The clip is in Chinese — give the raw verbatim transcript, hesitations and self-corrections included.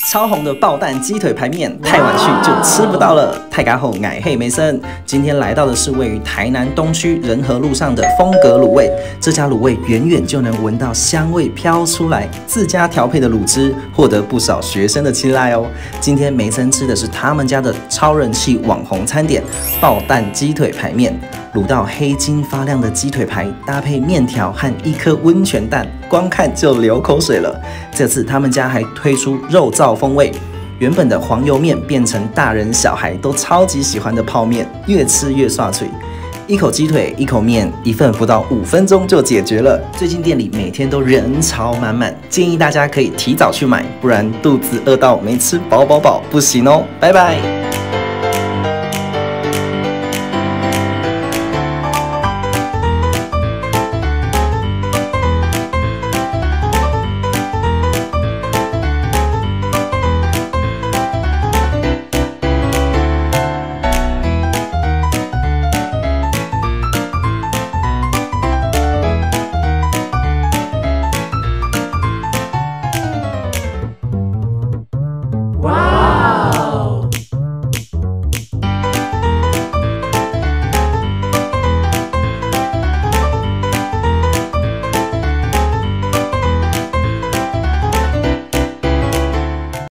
超红的爆蛋鸡腿排面，太晚去就吃不到了。太嘎后矮黑梅森，今天来到的是位于台南东区仁和路上的风格卤味。这家卤味远远就能闻到香味飘出来，自家调配的卤汁获得不少学生的青睐哦。今天梅森吃的是他们家的超人气网红餐点爆蛋鸡腿排面。 卤到黑金发亮的鸡腿排，搭配面条和一颗温泉蛋，光看就流口水了。这次他们家还推出肉燥风味，原本的黄油面变成大人小孩都超级喜欢的泡面，越吃越刷脆。一口鸡腿，一口面，一份不到五分钟就解决了。最近店里每天都人潮满满，建议大家可以提早去买，不然肚子饿到没吃饱饱饱不行哦。拜拜。